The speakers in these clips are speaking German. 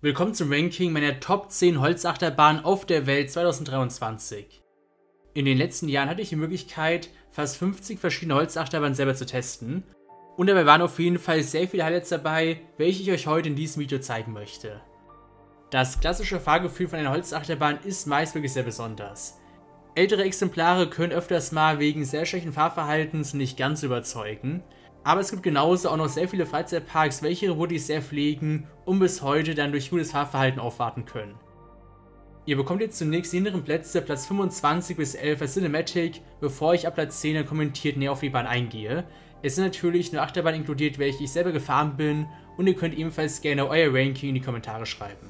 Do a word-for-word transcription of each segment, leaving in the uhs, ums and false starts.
Willkommen zum Ranking meiner Top zehn Holzachterbahnen auf der Welt zweitausenddreiundzwanzig. In den letzten Jahren hatte ich die Möglichkeit, fast fünfzig verschiedene Holzachterbahnen selber zu testen. Und dabei waren auf jeden Fall sehr viele Highlights dabei, welche ich euch heute in diesem Video zeigen möchte. Das klassische Fahrgefühl von einer Holzachterbahn ist meist wirklich sehr besonders. Ältere Exemplare können öfters mal wegen sehr schlechten Fahrverhaltens nicht ganz überzeugen. Aber es gibt genauso auch noch sehr viele Freizeitparks, welche ihre Woodies sehr pflegen und bis heute dann durch gutes Fahrverhalten aufwarten können. Ihr bekommt jetzt zunächst die hinteren Plätze, Platz fünfundzwanzig bis elf als Cinematic, bevor ich ab Platz zehn dann kommentiert näher auf die Bahn eingehe. Es sind natürlich nur Achterbahnen inkludiert, welche ich selber gefahren bin, und ihr könnt ebenfalls gerne euer Ranking in die Kommentare schreiben.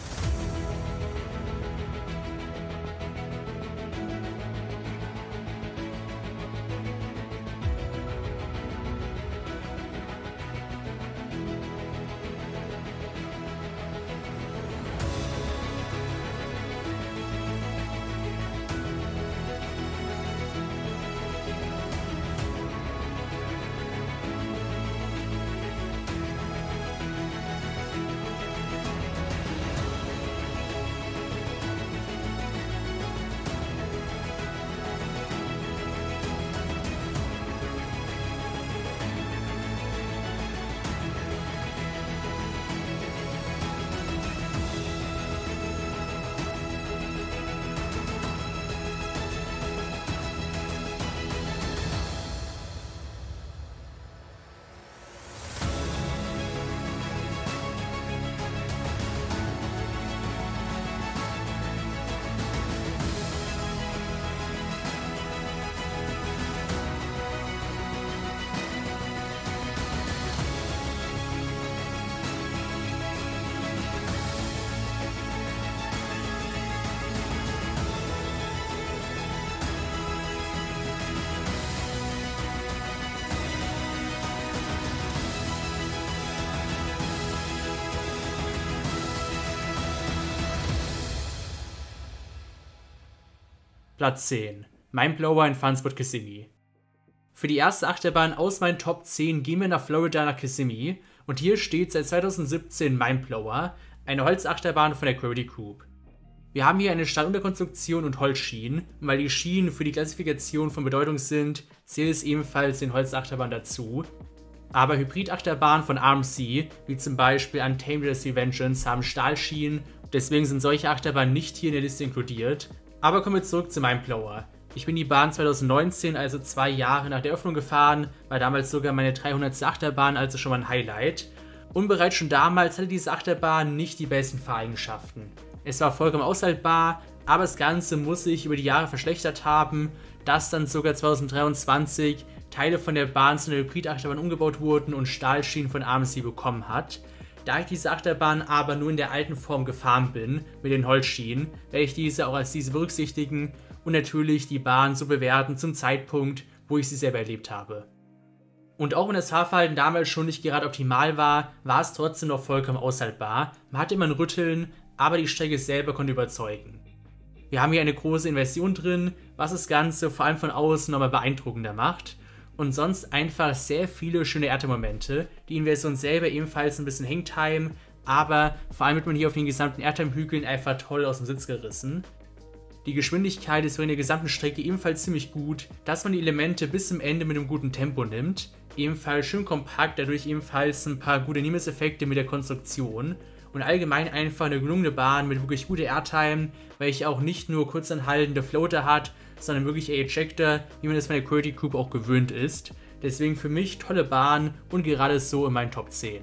Platz zehn. Mindblower in Fun-Spot Kissimmee. Für die erste Achterbahn aus meinen Top zehn gehen wir nach Florida nach Kissimmee und hier steht seit zweitausendsiebzehn Mindblower, eine Holzachterbahn von der Gravity Group. Wir haben hier eine Stahlunterkonstruktion und Holzschienen, und weil die Schienen für die Klassifikation von Bedeutung sind, zählt es ebenfalls den Holzachterbahn dazu. Aber Hybridachterbahnen von R M C, wie zum Beispiel Untamed Sea Vengeance, haben Stahlschienen, deswegen sind solche Achterbahnen nicht hier in der Liste inkludiert. Aber kommen wir zurück zu Mindblower. Ich bin die Bahn zweitausendneunzehn, also zwei Jahre nach der Öffnung gefahren, war damals sogar meine dreihundertste Achterbahn, also schon mal ein Highlight. Und bereits schon damals hatte diese Achterbahn nicht die besten Fahreigenschaften. Es war vollkommen aushaltbar, aber das Ganze muss sich über die Jahre verschlechtert haben, dass dann sogar zweitausenddreiundzwanzig Teile von der Bahn zu einer Hybridachterbahn umgebaut wurden und Stahlschienen von R M C bekommen hat. Da ich diese Achterbahn aber nur in der alten Form gefahren bin, mit den Holzschienen, werde ich diese auch als diese berücksichtigen und natürlich die Bahn so bewerten zum Zeitpunkt, wo ich sie selber erlebt habe. Und auch wenn das Fahrverhalten damals schon nicht gerade optimal war, war es trotzdem noch vollkommen aushaltbar. Man hatte immer ein Rütteln, aber die Strecke selber konnte überzeugen. Wir haben hier eine große Inversion drin, was das Ganze vor allem von außen nochmal beeindruckender macht. Und sonst einfach sehr viele schöne Airtime-Momente. Die Inversion selber ebenfalls ein bisschen Hangtime, aber vor allem wird man hier auf den gesamten Airtime-Hügeln einfach toll aus dem Sitz gerissen. Die Geschwindigkeit ist während der gesamten Strecke ebenfalls ziemlich gut, dass man die Elemente bis zum Ende mit einem guten Tempo nimmt. Ebenfalls schön kompakt, dadurch ebenfalls ein paar gute Nebeneffekte mit der Konstruktion. Und allgemein einfach eine gelungene Bahn mit wirklich guter Airtime, welche auch nicht nur kurzanhaltende Floater hat, sondern wirklich Ejector, wie man das von der Gravity Group auch gewöhnt ist. Deswegen für mich tolle Bahn und gerade so in meinen Top zehn.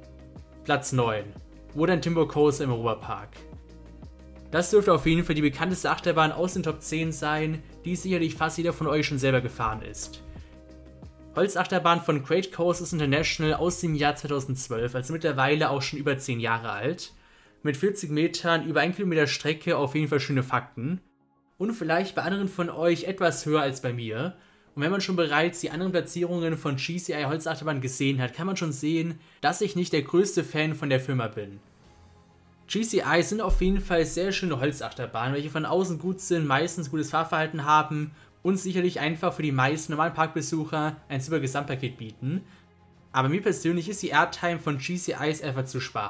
Platz neun. Wodan Timber Coaster im Europapark. Das dürfte auf jeden Fall die bekannteste Achterbahn aus den Top zehn sein, die sicherlich fast jeder von euch schon selber gefahren ist. Holzachterbahn von Great Coasters International aus dem Jahr zweitausendzwölf, also mittlerweile auch schon über zehn Jahre alt. Mit vierzig Metern, über ein Kilometer Strecke, auf jeden Fall schöne Fakten. Und vielleicht bei anderen von euch etwas höher als bei mir. Und wenn man schon bereits die anderen Platzierungen von G C I Holzachterbahn gesehen hat, kann man schon sehen, dass ich nicht der größte Fan von der Firma bin. G C I sind auf jeden Fall sehr schöne Holzachterbahnen, welche von außen gut sind, meistens gutes Fahrverhalten haben und sicherlich einfach für die meisten normalen Parkbesucher ein super Gesamtpaket bieten. Aber mir persönlich ist die Airtime von G C Is einfach zu schwach.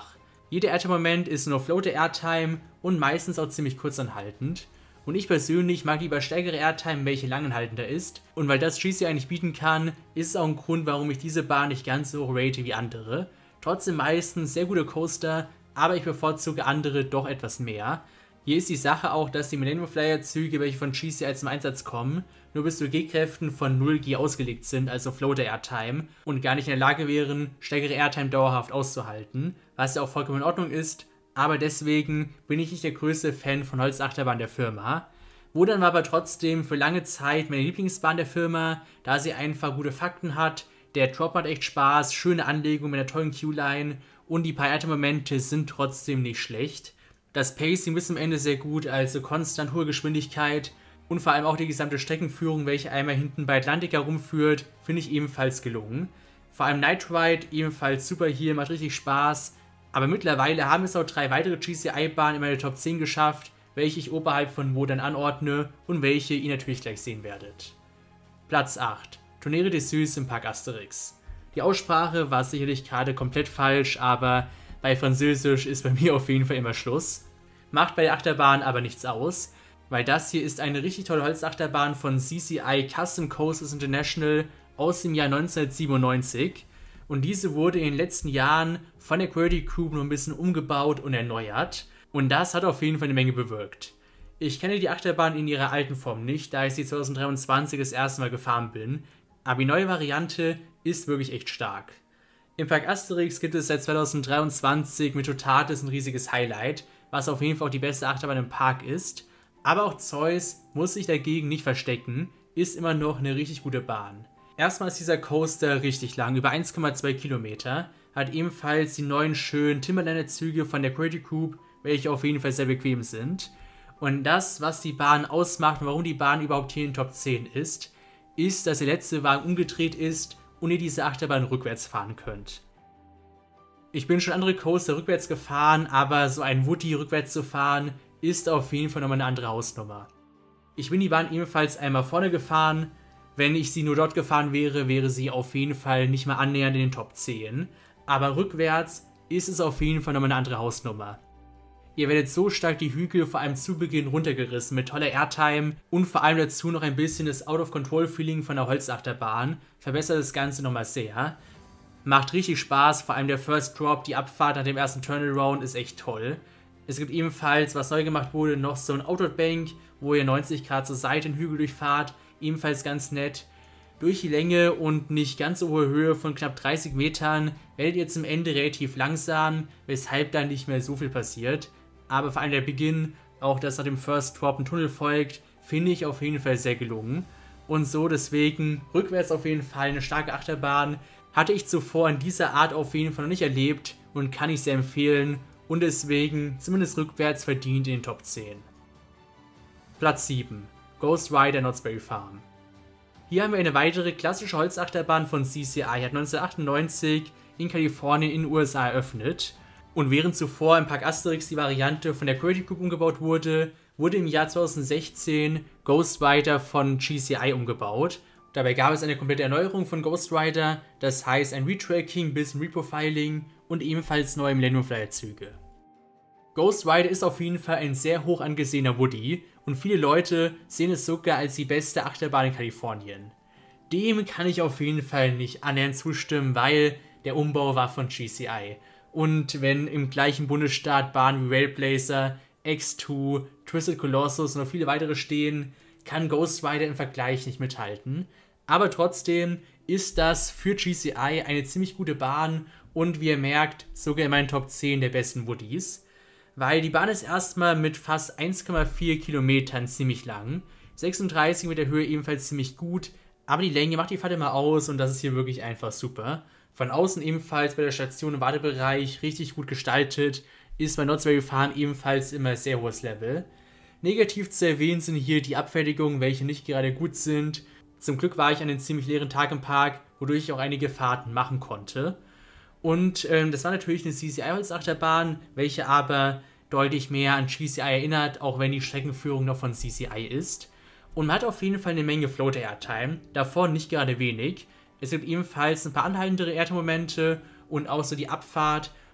Jeder Airtime-Moment ist nur Floater-Airtime und meistens auch ziemlich kurz anhaltend. Und ich persönlich mag lieber stärkere Airtime, welche langanhaltender ist. Und weil das G C I nicht bieten kann, ist es auch ein Grund, warum ich diese Bahn nicht ganz so hoch rate wie andere. Trotzdem meistens sehr gute Coaster, aber ich bevorzuge andere doch etwas mehr. Hier ist die Sache auch, dass die Millennium Flyer Züge, welche von G C I zum Einsatz kommen, nur bis zu G-Kräften von null G ausgelegt sind, also Floater Airtime, und gar nicht in der Lage wären, stärkere Airtime dauerhaft auszuhalten, was ja auch vollkommen in Ordnung ist, aber deswegen bin ich nicht der größte Fan von Holzachterbahn der Firma. Wodan war aber trotzdem für lange Zeit meine Lieblingsbahn der Firma, da sie einfach gute Fakten hat, der Drop macht echt Spaß, schöne Anlegung mit einer tollen Q-Line und die paar Airtime-Momente sind trotzdem nicht schlecht. Das Pacing bis zum Ende sehr gut, also konstant hohe Geschwindigkeit und vor allem auch die gesamte Streckenführung, welche einmal hinten bei Atlantic herumführt, finde ich ebenfalls gelungen. Vor allem Night Ride ebenfalls super hier, macht richtig Spaß, aber mittlerweile haben es auch drei weitere G C I-Bahnen in meine Top zehn geschafft, welche ich oberhalb von Wodan anordne und welche ihr natürlich gleich sehen werdet. Platz acht. Tonnerre des Süß im Parc Asterix. Die Aussprache war sicherlich gerade komplett falsch, aber bei Französisch ist bei mir auf jeden Fall immer Schluss. Macht bei der Achterbahn aber nichts aus, weil das hier ist eine richtig tolle Holzachterbahn von C C I Custom Coasters International aus dem Jahr neunzehnhundertsiebenundneunzig. Und diese wurde in den letzten Jahren von der Gravity Group nur ein bisschen umgebaut und erneuert. Und das hat auf jeden Fall eine Menge bewirkt. Ich kenne die Achterbahn in ihrer alten Form nicht, da ich sie zwanzig dreiundzwanzig das erste Mal gefahren bin. Aber die neue Variante ist wirklich echt stark. Im Parc Asterix gibt es seit zwanzig dreiundzwanzig mit Totatis ein riesiges Highlight, was auf jeden Fall auch die beste Achterbahn im Park ist. Aber auch Zeus muss sich dagegen nicht verstecken, ist immer noch eine richtig gute Bahn. Erstmal ist dieser Coaster richtig lang, über eins Komma zwei Kilometer, hat ebenfalls die neuen schönen Timberliner-Züge von der Gravity Group, welche auf jeden Fall sehr bequem sind. Und das, was die Bahn ausmacht und warum die Bahn überhaupt hier in den Top zehn ist, ist, dass der letzte Wagen umgedreht ist und ihr diese Achterbahn rückwärts fahren könnt. Ich bin schon andere Coaster rückwärts gefahren, aber so ein Woody rückwärts zu fahren, ist auf jeden Fall nochmal eine andere Hausnummer. Ich bin die Bahn ebenfalls einmal vorne gefahren. Wenn ich sie nur dort gefahren wäre, wäre sie auf jeden Fall nicht mal annähernd in den Top zehn. Aber rückwärts ist es auf jeden Fall nochmal eine andere Hausnummer. Ihr werdet so stark die Hügel vor allem zu Beginn runtergerissen mit toller Airtime und vor allem dazu noch ein bisschen das Out-of-Control-Feeling von der Holzachterbahn. Verbessert das Ganze nochmal sehr. Macht richtig Spaß, vor allem der First Drop, die Abfahrt nach dem ersten Turnaround ist echt toll. Es gibt ebenfalls, was neu gemacht wurde, noch so ein Outward-Bank, wo ihr neunzig Grad zur Seite den Hügel durchfahrt. Ebenfalls ganz nett. Durch die Länge und nicht ganz so hohe Höhe von knapp dreißig Metern werdet ihr zum Ende relativ langsam, weshalb dann nicht mehr so viel passiert. Aber vor allem der Beginn, auch dass nach dem First Drop ein Tunnel folgt, finde ich auf jeden Fall sehr gelungen. Und so deswegen rückwärts auf jeden Fall eine starke Achterbahn. Hatte ich zuvor in dieser Art auf jeden Fall noch nicht erlebt und kann ich sehr empfehlen. Und deswegen zumindest rückwärts verdient in den Top zehn. Platz sieben. Ghost Rider Knott's Berry Farm. Hier haben wir eine weitere klassische Holzachterbahn von C C I, hat neunzehnhundertachtundneunzig in Kalifornien in den U S A eröffnet. Und während zuvor im Parc Asterix die Variante von der Gravity Group umgebaut wurde, wurde im Jahr zweitausendsechzehn Ghost Rider von G C I umgebaut. Dabei gab es eine komplette Erneuerung von Ghost Rider, das heißt ein Retracking, bisschen Reprofiling und ebenfalls neue Millennium Flyer Züge. Ghost Rider ist auf jeden Fall ein sehr hoch angesehener Woody und viele Leute sehen es sogar als die beste Achterbahn in Kalifornien. Dem kann ich auf jeden Fall nicht annähernd zustimmen, weil der Umbau war von G C I. Und wenn im gleichen Bundesstaat Bahnen wie Railblazer, X zwei, Twisted Colossus und noch viele weitere stehen, kann Ghost Rider im Vergleich nicht mithalten. Aber trotzdem ist das für G C I eine ziemlich gute Bahn und wie ihr merkt, sogar in meinen Top zehn der besten Woodies. Weil die Bahn ist erstmal mit fast eins Komma vier Kilometern ziemlich lang, sechsunddreißig mit der Höhe ebenfalls ziemlich gut, aber die Länge macht die Fahrt immer aus und das ist hier wirklich einfach super. Von außen ebenfalls bei der Station im Wartebereich richtig gut gestaltet, ist bei Knott's Berry Farm ebenfalls immer sehr hohes Level. Negativ zu erwähnen sind hier die Abfertigungen, welche nicht gerade gut sind. Zum Glück war ich an einem ziemlich leeren Tag im Park, wodurch ich auch einige Fahrten machen konnte. Und ähm, das war natürlich eine C C I-Holzachterbahn, welche aber deutlich mehr an G C I erinnert, auch wenn die Streckenführung noch von C C I ist. Und man hat auf jeden Fall eine Menge Floater-Airtime, davor nicht gerade wenig. Es gibt ebenfalls ein paar anhaltendere Airtime-Momente und auch so die Abfahrt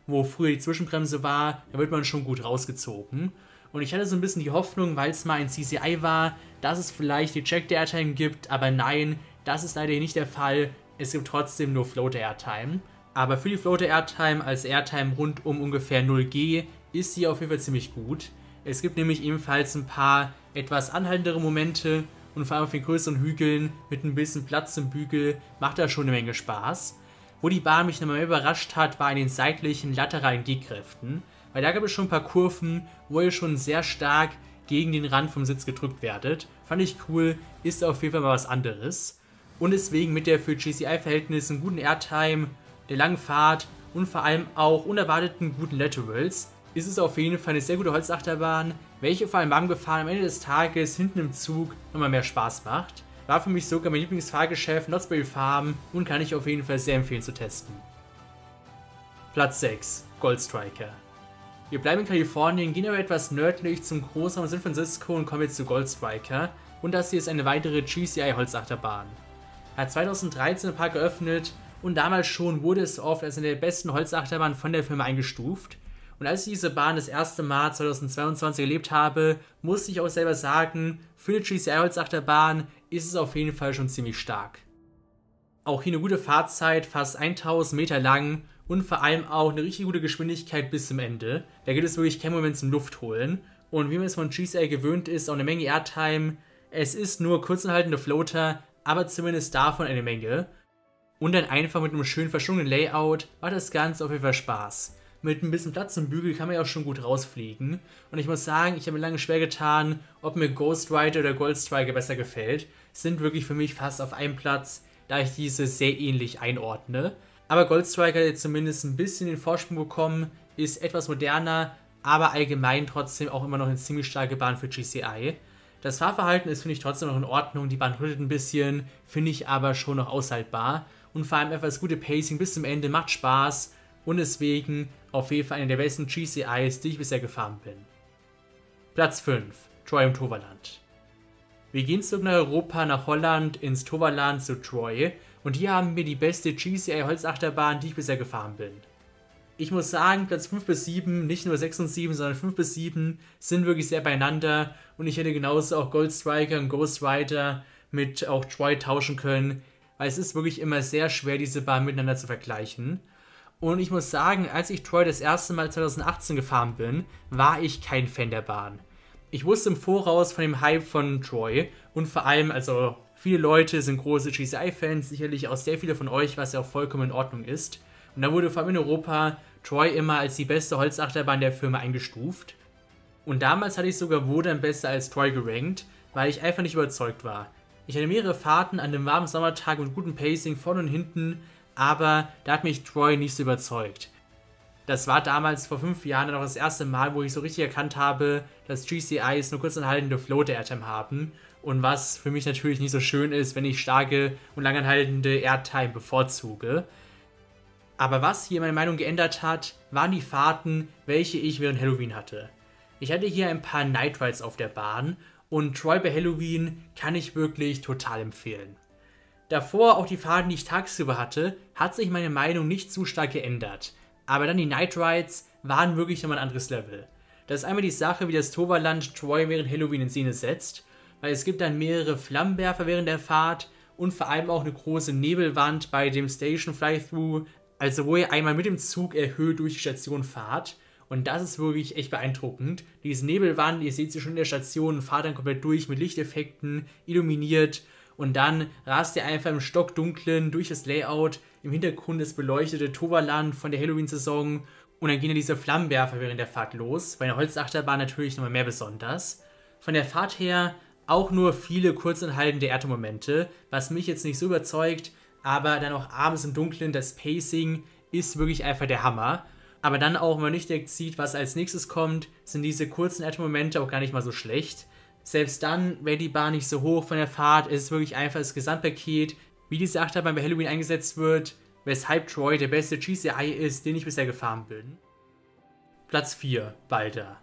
wo früher die Zwischenbremse war, da wird man schon gut rausgezogen. Und ich hatte so ein bisschen die Hoffnung, weil es mal ein C C I war, dass es vielleicht Ejector Airtime gibt, aber nein, das ist leider nicht der Fall. Es gibt trotzdem nur Floater Airtime. Aber für die Floater Airtime als Airtime rund um ungefähr null G ist sie auf jeden Fall ziemlich gut. Es gibt nämlich ebenfalls ein paar etwas anhaltendere Momente und vor allem auf den größeren Hügeln mit ein bisschen Platz im Bügel macht das schon eine Menge Spaß. Wo die Bahn mich nochmal überrascht hat, war in den seitlichen lateralen G-Kräften, weil da gab es schon ein paar Kurven, wo ihr schon sehr stark gegen den Rand vom Sitz gedrückt werdet. Fand ich cool, ist auf jeden Fall mal was anderes. Und deswegen mit der für G C I-Verhältnissen guten Airtime, der langen Fahrt und vor allem auch unerwarteten guten Laterals ist es auf jeden Fall eine sehr gute Holzachterbahn, welche vor allem beim Gefahren am Ende des Tages hinten im Zug nochmal mehr Spaß macht. War für mich sogar mein Lieblingsfahrgeschäft Knott's Berry Farm und kann ich auf jeden Fall sehr empfehlen zu testen. Platz sechs. Gold Striker. Wir bleiben in Kalifornien, gehen aber etwas nördlich zum Großraum San Francisco und kommen jetzt zu Gold Striker. Und das hier ist eine weitere G C I-Holzachterbahn. Er hat zweitausenddreizehn im Park geöffnet und damals schon wurde es oft als eine der besten Holzachterbahnen von der Firma eingestuft. Und als ich diese Bahn das erste Mal zweitausendzweiundzwanzig erlebt habe, musste ich auch selber sagen, für eine G C I-Holzachterbahn ist es auf jeden Fall schon ziemlich stark. Auch hier eine gute Fahrzeit, fast tausend Meter lang und vor allem auch eine richtig gute Geschwindigkeit bis zum Ende. Da gibt es wirklich keinen Moment zum Luftholen. Und wie man es von G C I gewöhnt ist, auch eine Menge Airtime. Es ist nur kurzanhaltende Floater, aber zumindest davon eine Menge. Und dann einfach mit einem schön verschlungenen Layout macht das Ganze auf jeden Fall Spaß. Mit ein bisschen Platz im Bügel kann man ja auch schon gut rausfliegen. Und ich muss sagen, ich habe mir lange schwer getan, ob mir Ghost Rider oder Gold Striker besser gefällt. Sind wirklich für mich fast auf einem Platz, da ich diese sehr ähnlich einordne. Aber Gold Striker hat jetzt zumindest ein bisschen den Vorsprung bekommen, ist etwas moderner, aber allgemein trotzdem auch immer noch eine ziemlich starke Bahn für G C I. Das Fahrverhalten ist, finde ich, trotzdem noch in Ordnung. Die Bahn rüttelt ein bisschen, finde ich aber schon noch aushaltbar. Und vor allem etwas gute Pacing bis zum Ende, macht Spaß. Und deswegen auf jeden Fall eine der besten G C Is, die ich bisher gefahren bin. Platz fünf. Troy im Toverland. Wir gehen zurück nach Europa, nach Holland, ins Toverland zu Troy. Und hier haben wir die beste G C I-Holzachterbahn, die ich bisher gefahren bin. Ich muss sagen, Platz fünf bis sieben, nicht nur sechs und sieben, sondern fünf bis sieben sind wirklich sehr beieinander. Und ich hätte genauso auch Gold Striker und Ghost Rider mit auch Troy tauschen können. Weil es ist wirklich immer sehr schwer, diese Bahn miteinander zu vergleichen. Und ich muss sagen, als ich Troy das erste Mal zweitausendachtzehn gefahren bin, war ich kein Fan der Bahn. Ich wusste im Voraus von dem Hype von Troy und vor allem, also viele Leute sind große G C I-Fans, sicherlich auch sehr viele von euch, was ja auch vollkommen in Ordnung ist. Und da wurde vor allem in Europa Troy immer als die beste Holzachterbahn der Firma eingestuft. Und damals hatte ich sogar Wodan besser als Troy gerankt, weil ich einfach nicht überzeugt war. Ich hatte mehrere Fahrten an einem warmen Sommertag mit gutem Pacing vorne und hinten, aber da hat mich Troy nicht so überzeugt. Das war damals vor fünf Jahren dann auch das erste Mal, wo ich so richtig erkannt habe, dass G C Is nur kurzanhaltende Floater-Airtime haben und was für mich natürlich nicht so schön ist, wenn ich starke und langanhaltende Airtime bevorzuge. Aber was hier meine Meinung geändert hat, waren die Fahrten, welche ich während Halloween hatte. Ich hatte hier ein paar Night Rides auf der Bahn und Troy bei Halloween kann ich wirklich total empfehlen. Davor, auch die Fahrten, die ich tagsüber hatte, hat sich meine Meinung nicht zu stark geändert. Aber dann die Night Rides waren wirklich nochmal ein anderes Level. Das ist einmal die Sache, wie das Toverland Troy während Halloween in Szene setzt, weil es gibt dann mehrere Flammenwerfer während der Fahrt und vor allem auch eine große Nebelwand bei dem Station Fly-Through, also wo ihr einmal mit dem Zug erhöht durch die Station fahrt. Und das ist wirklich echt beeindruckend. Diese Nebelwand, ihr seht sie schon in der Station, fahrt dann komplett durch mit Lichteffekten, illuminiert. Und dann rast ihr einfach im Stockdunklen durch das Layout, im Hintergrund das beleuchtete Toverland von der Halloween-Saison und dann gehen ja diese Flammenwerfer während der Fahrt los, bei einer Holzachterbahn natürlich nochmal mehr besonders. Von der Fahrt her auch nur viele kurzanhaltende Erdmomente, was mich jetzt nicht so überzeugt, aber dann auch abends im Dunkeln, das Pacing ist wirklich einfach der Hammer. Aber dann auch, wenn man nicht direkt sieht, was als nächstes kommt, sind diese kurzen Erdmomente auch gar nicht mal so schlecht. Selbst dann wäre die Bahn nicht so hoch von der Fahrt, ist es wirklich einfach das Gesamtpaket, wie diese Achterbahn bei Halloween eingesetzt wird, weshalb Troy der beste G C I ist, den ich bisher gefahren bin. Platz vier, Balder.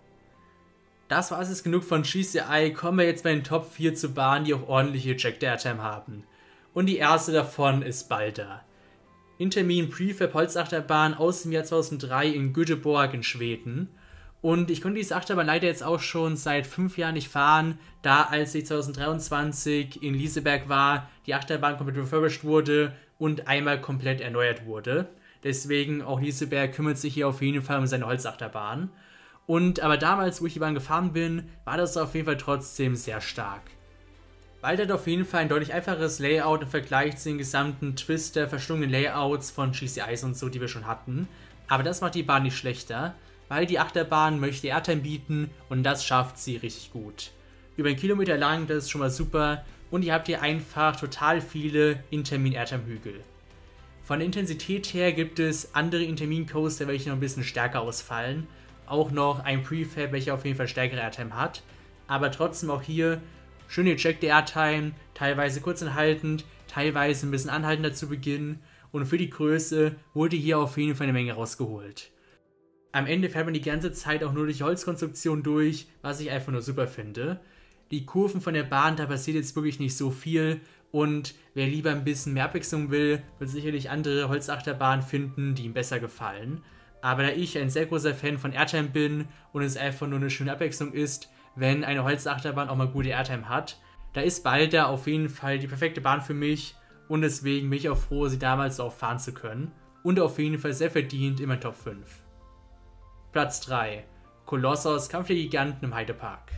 Das war es jetzt genug von G C I, kommen wir jetzt bei den Top vier zu Bahnen, die auch ordentliche Ejector Airtime haben. Und die erste davon ist Balder. Intamin Prefab Holzachterbahn aus dem Jahr zweitausenddrei in Göteborg in Schweden. Und ich konnte diese Achterbahn leider jetzt auch schon seit fünf Jahren nicht fahren, da als ich zweitausenddreiundzwanzig in Liseberg war, die Achterbahn komplett refurbished wurde und einmal komplett erneuert wurde. Deswegen auch Liseberg kümmert sich hier auf jeden Fall um seine Holzachterbahn. Und aber damals, wo ich die Bahn gefahren bin, war das auf jeden Fall trotzdem sehr stark. Weil das auf jeden Fall ein deutlich einfacheres Layout im Vergleich zu den gesamten Twister, verschlungenen Layouts von G C Is und so, die wir schon hatten. Aber das macht die Bahn nicht schlechter, weil die Achterbahn möchte Airtime bieten und das schafft sie richtig gut. Über einen Kilometer lang, das ist schon mal super und ihr habt hier einfach total viele Intermin-Airtime-Hügel. Von der Intensität her gibt es andere Intermin-Coaster, welche noch ein bisschen stärker ausfallen. Auch noch ein Prefab, welcher auf jeden Fall stärkere Airtime hat. Aber trotzdem auch hier schön gecheckte Airtime, teilweise kurz anhaltend, teilweise ein bisschen anhaltender zu Beginn. Und für die Größe wurde hier auf jeden Fall eine Menge rausgeholt. Am Ende fährt man die ganze Zeit auch nur durch Holzkonstruktion durch, was ich einfach nur super finde. Die Kurven von der Bahn, da passiert jetzt wirklich nicht so viel und wer lieber ein bisschen mehr Abwechslung will, wird sicherlich andere Holzachterbahnen finden, die ihm besser gefallen. Aber da ich ein sehr großer Fan von Airtime bin und es einfach nur eine schöne Abwechslung ist, wenn eine Holzachterbahn auch mal gute Airtime hat, da ist Balder auf jeden Fall die perfekte Bahn für mich und deswegen bin ich auch froh, sie damals auch fahren zu können und auf jeden Fall sehr verdient in meinen Top fünf. Platz drei. Kolossos Kampf der Giganten im Heidepark.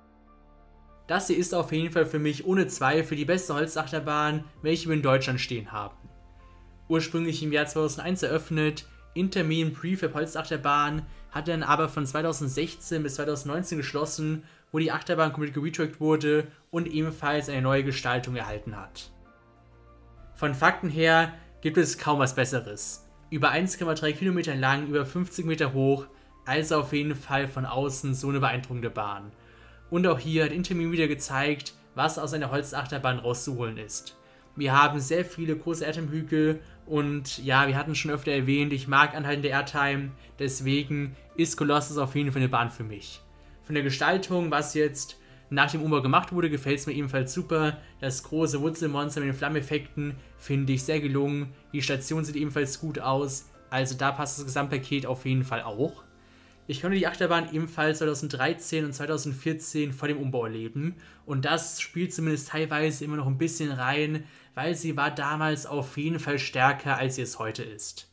Das hier ist auf jeden Fall für mich ohne Zweifel die beste Holzachterbahn, welche wir in Deutschland stehen haben. Ursprünglich im Jahr zweitausendeins eröffnet, Intamin Prefab Holzachterbahn, hat dann aber von zweitausendsechzehn bis zweitausendneunzehn geschlossen, wo die Achterbahn komplett geretrackt wurde und ebenfalls eine neue Gestaltung erhalten hat. Von Fakten her gibt es kaum was Besseres. Über eins Komma drei Kilometer lang, über fünfzig Meter hoch, also auf jeden Fall von außen so eine beeindruckende Bahn. Und auch hier hat Intamin wieder gezeigt, was aus einer Holzachterbahn rauszuholen ist. Wir haben sehr viele große Airtime-Hügel und ja, wir hatten schon öfter erwähnt, ich mag anhaltende Airtime, deswegen ist Kolossos auf jeden Fall eine Bahn für mich. Von der Gestaltung, was jetzt nach dem Umbau gemacht wurde, gefällt es mir ebenfalls super. Das große Wurzelmonster mit den Flammeffekten finde ich sehr gelungen. Die Station sieht ebenfalls gut aus, also da passt das Gesamtpaket auf jeden Fall auch. Ich konnte die Achterbahn ebenfalls zweitausenddreizehn und zweitausendvierzehn vor dem Umbau erleben und das spielt zumindest teilweise immer noch ein bisschen rein, weil sie war damals auf jeden Fall stärker, als sie es heute ist.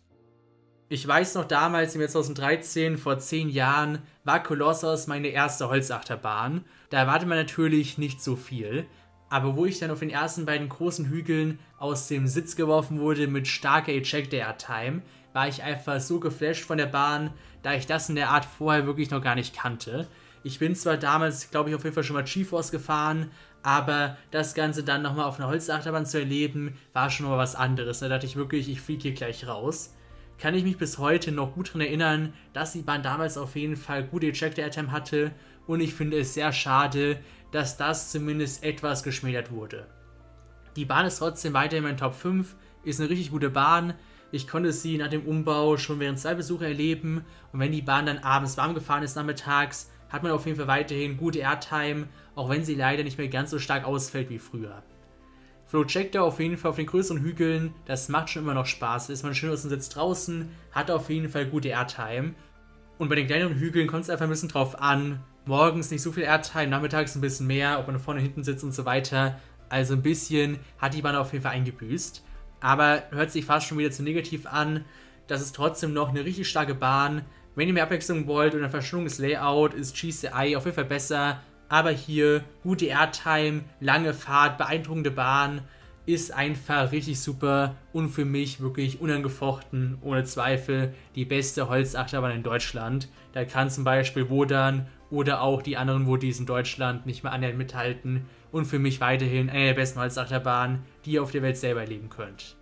Ich weiß noch damals, im Jahr zweitausenddreizehn, vor zehn Jahren, war Kolossos meine erste Holzachterbahn. Da erwartet man natürlich nicht so viel, aber wo ich dann auf den ersten beiden großen Hügeln aus dem Sitz geworfen wurde mit starker Ejector Airtime, war ich einfach so geflasht von der Bahn, da ich das in der Art vorher wirklich noch gar nicht kannte. Ich bin zwar damals, glaube ich, auf jeden Fall schon mal GeForce gefahren, aber das Ganze dann nochmal auf einer Holzachterbahn zu erleben, war schon mal was anderes. Da dachte ich wirklich, ich fliege hier gleich raus. Kann ich mich bis heute noch gut daran erinnern, dass die Bahn damals auf jeden Fall gute Ejector Airtime hatte und ich finde es sehr schade, dass das zumindest etwas geschmälert wurde. Die Bahn ist trotzdem weiterhin in meinen Top fünf, ist eine richtig gute Bahn. Ich konnte sie nach dem Umbau schon während zwei Besuche erleben und wenn die Bahn dann abends warm gefahren ist nachmittags, hat man auf jeden Fall weiterhin gute Airtime, auch wenn sie leider nicht mehr ganz so stark ausfällt wie früher. Flowjector auf jeden Fall auf den größeren Hügeln, das macht schon immer noch Spaß, ist man schön aus dem Sitz draußen, hat auf jeden Fall gute Airtime. Und bei den kleineren Hügeln kommt es einfach ein bisschen drauf an, morgens nicht so viel Airtime, nachmittags ein bisschen mehr, ob man vorne und hinten sitzt und so weiter. Also ein bisschen hat die Bahn auf jeden Fall eingebüßt. Aber hört sich fast schon wieder zu negativ an, das ist trotzdem noch eine richtig starke Bahn. Wenn ihr mehr Abwechslung wollt und ein verschlungenes Layout, ist G C I auf jeden Fall besser. Aber hier gute Airtime, lange Fahrt, beeindruckende Bahn, ist einfach richtig super und für mich wirklich unangefochten, ohne Zweifel, die beste Holzachterbahn in Deutschland. Da kann zum Beispiel Wodan oder auch die anderen Wodis in Deutschland nicht mehr annähernd mithalten und für mich weiterhin eine der besten Holzachterbahnen, die ihr auf der Welt selber erleben könnt.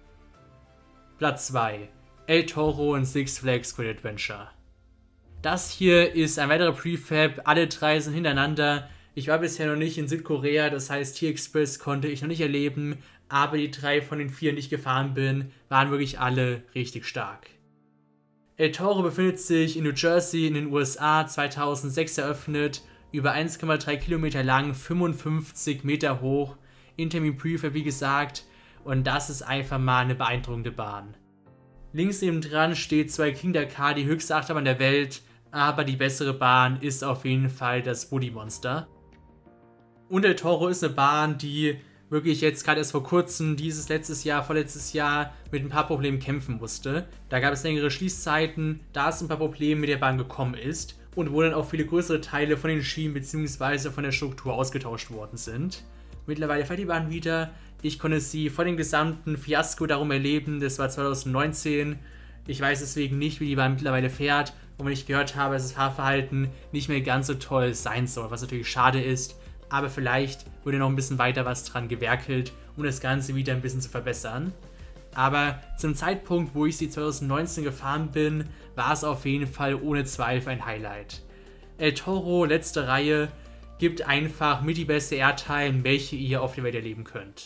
Platz zwei. El Toro und Six Flags Great Adventure. Das hier ist ein weiterer Prefab, alle drei sind hintereinander. Ich war bisher noch nicht in Südkorea, das heißt T-Express konnte ich noch nicht erleben, aber die drei von den vier, die ich gefahren bin, waren wirklich alle richtig stark. El Toro befindet sich in New Jersey in den U S A, zweitausendsechs eröffnet, über eins Komma drei Kilometer lang, fünfundfünfzig Meter hoch, Intamin Prefab wie gesagt, und das ist einfach mal eine beeindruckende Bahn. Links neben dran steht zwar King Dakar, die höchste Achterbahn der Welt, aber die bessere Bahn ist auf jeden Fall das Woody Monster. Und El Toro ist eine Bahn, die wirklich jetzt gerade erst vor kurzem, dieses letztes Jahr, vorletztes Jahr, mit ein paar Problemen kämpfen musste. Da gab es längere Schließzeiten, da es ein paar Probleme mit der Bahn gekommen ist und wo dann auch viele größere Teile von den Schienen bzw. von der Struktur ausgetauscht worden sind. Mittlerweile fährt die Bahn wieder. Ich konnte sie vor dem gesamten Fiasko darum erleben, das war zwanzig neunzehn. Ich weiß deswegen nicht, wie die Bahn mittlerweile fährt und wenn ich gehört habe, dass das Fahrverhalten nicht mehr ganz so toll sein soll, was natürlich schade ist. Aber vielleicht wurde noch ein bisschen weiter was dran gewerkelt, um das Ganze wieder ein bisschen zu verbessern. Aber zum Zeitpunkt, wo ich sie zwanzig neunzehn gefahren bin, war es auf jeden Fall ohne Zweifel ein Highlight. El Toro, letzte Reihe, gibt einfach mit die beste Airtime, welche ihr auf der Welt erleben könnt.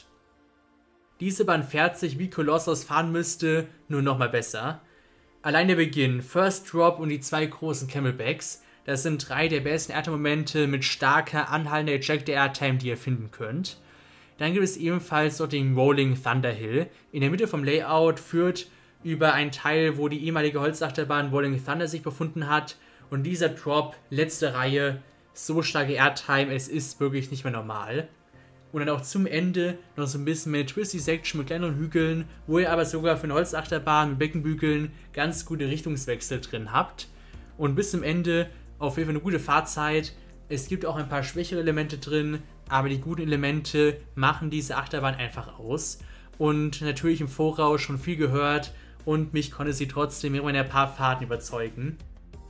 Diese Bahn fährt sich, wie Colossus fahren müsste, nur nochmal besser. Allein der Beginn, First Drop und die zwei großen Camelbacks, das sind drei der besten Airtime-Momente mit starker, anhaltender Ejector Airtime, die ihr finden könnt. Dann gibt es ebenfalls noch den Rolling Thunder Hill. In der Mitte vom Layout führt über einen Teil, wo die ehemalige Holzachterbahn Rolling Thunder sich befunden hat. Und dieser Drop, letzte Reihe, so starke Airtime, es ist wirklich nicht mehr normal. Und dann auch zum Ende noch so ein bisschen mehr Twisty Section mit kleineren Hügeln, wo ihr aber sogar für eine Holzachterbahn mit Beckenbügeln ganz gute Richtungswechsel drin habt. Und bis zum Ende auf jeden Fall eine gute Fahrzeit. Es gibt auch ein paar schwächere Elemente drin, aber die guten Elemente machen diese Achterbahn einfach aus. Und natürlich im Voraus schon viel gehört und mich konnte sie trotzdem in ein paar Fahrten überzeugen.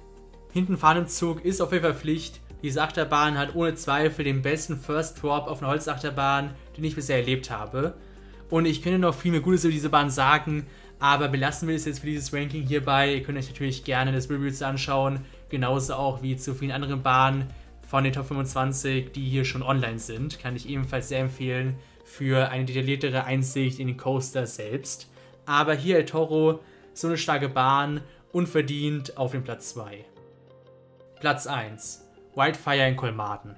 Hinten fahren im Zug ist auf jeden Fall Pflicht. Diese Achterbahn hat ohne Zweifel den besten First Drop auf einer Holzachterbahn, den ich bisher erlebt habe. Und ich könnte noch viel mehr Gutes über diese Bahn sagen, aber belassen wir es jetzt für dieses Ranking hierbei. Ihr könnt euch natürlich gerne das Review anschauen, genauso auch wie zu vielen anderen Bahnen von den Top fünfundzwanzig, die hier schon online sind. Kann ich ebenfalls sehr empfehlen für eine detailliertere Einsicht in den Coaster selbst. Aber hier El Toro, so eine starke Bahn, unverdient auf dem Platz zwei. Platz eins. Wildfire in Kolmaden.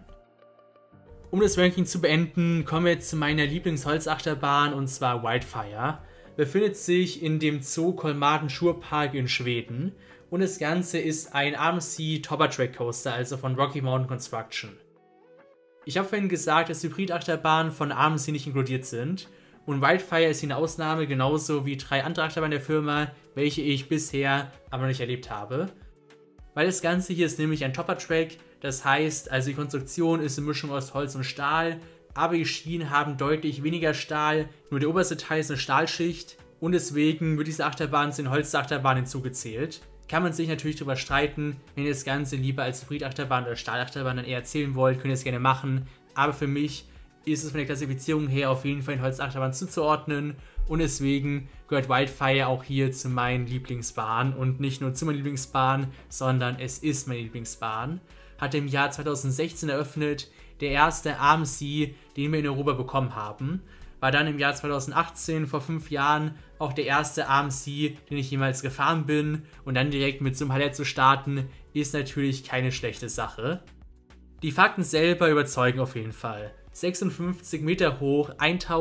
Um das Ranking zu beenden, kommen wir jetzt zu meiner Lieblingsholzachterbahn, und zwar Wildfire. Befindet sich in dem Zoo Kolmaden Schurpark in Schweden und das Ganze ist ein R M C Topper Track Coaster, also von Rocky Mountain Construction. Ich habe vorhin gesagt, dass Hybrid-Achterbahnen von R M C nicht inkludiert sind und Wildfire ist hier eine Ausnahme, genauso wie drei andere Achterbahnen der Firma, welche ich bisher aber noch nicht erlebt habe. Weil das Ganze hier ist nämlich ein Topper Track, das heißt, also die Konstruktion ist eine Mischung aus Holz und Stahl, aber die Schienen haben deutlich weniger Stahl, nur der oberste Teil ist eine Stahlschicht und deswegen wird diese Achterbahn zu den Holzachterbahnen hinzugezählt. Kann man sich natürlich darüber streiten, wenn ihr das Ganze lieber als Hybridachterbahn oder Stahlachterbahn dann eher erzählen wollt, könnt ihr es gerne machen, aber für mich ist es von der Klassifizierung her auf jeden Fall in Holzachterbahn zuzuordnen und deswegen gehört Wildfire auch hier zu meinen Lieblingsbahnen und nicht nur zu meiner Lieblingsbahn, sondern es ist meine Lieblingsbahn. Hat im Jahr zweitausendsechzehn eröffnet, der erste R M C, den wir in Europa bekommen haben. War dann im Jahr zweitausendachtzehn, vor fünf Jahren, auch der erste R M C, den ich jemals gefahren bin. Und dann direkt mit so einem Highlight zu starten, ist natürlich keine schlechte Sache. Die Fakten selber überzeugen auf jeden Fall. sechsundfünfzig Meter hoch,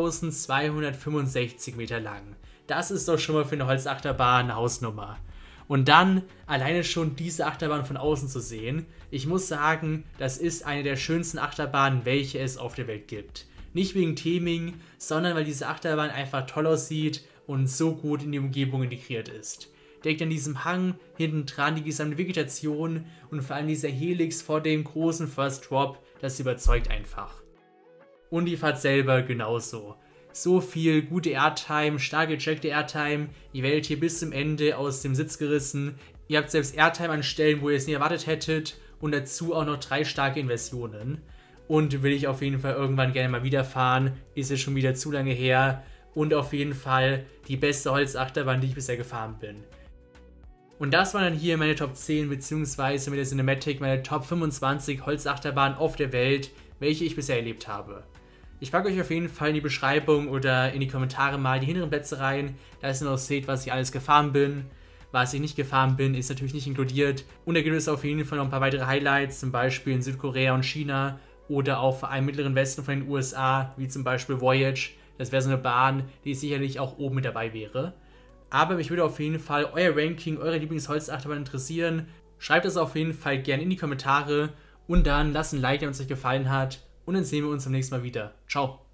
eintausendzweihundertfünfundsechzig Meter lang. Das ist doch schon mal für eine Holzachterbahn eine Hausnummer. Und dann alleine schon diese Achterbahn von außen zu sehen, ich muss sagen, das ist eine der schönsten Achterbahnen, welche es auf der Welt gibt. Nicht wegen Theming, sondern weil diese Achterbahn einfach toll aussieht und so gut in die Umgebung integriert ist. Direkt an diesem Hang, hinten dran die gesamte Vegetation und vor allem dieser Helix vor dem großen First Drop, das überzeugt einfach. Und die Fahrt selber genauso. So viel gute Airtime, starke gecheckte Airtime, ihr werdet hier bis zum Ende aus dem Sitz gerissen. Ihr habt selbst Airtime an Stellen, wo ihr es nie erwartet hättet und dazu auch noch drei starke Inversionen. Und will ich auf jeden Fall irgendwann gerne mal wieder fahren, ist es schon wieder zu lange her und auf jeden Fall die beste Holzachterbahn, die ich bisher gefahren bin. Und das waren dann hier meine Top zehn bzw. mit der Cinematic meine Top fünfundzwanzig Holzachterbahnen auf der Welt, welche ich bisher erlebt habe. Ich packe euch auf jeden Fall in die Beschreibung oder in die Kommentare mal die hinteren Plätze rein, dass ihr noch seht, was ich alles gefahren bin. Was ich nicht gefahren bin, ist natürlich nicht inkludiert. Und da gibt es auf jeden Fall noch ein paar weitere Highlights, zum Beispiel in Südkorea und China oder auch vor allem im mittleren Westen von den U S A, wie zum Beispiel Voyage. Das wäre so eine Bahn, die sicherlich auch oben mit dabei wäre. Aber mich würde auf jeden Fall euer Ranking, eure Lieblingsholzachterbahn interessieren. Schreibt es auf jeden Fall gerne in die Kommentare und dann lasst ein Like, wenn es euch gefallen hat und dann sehen wir uns beim nächsten Mal wieder. Ciao!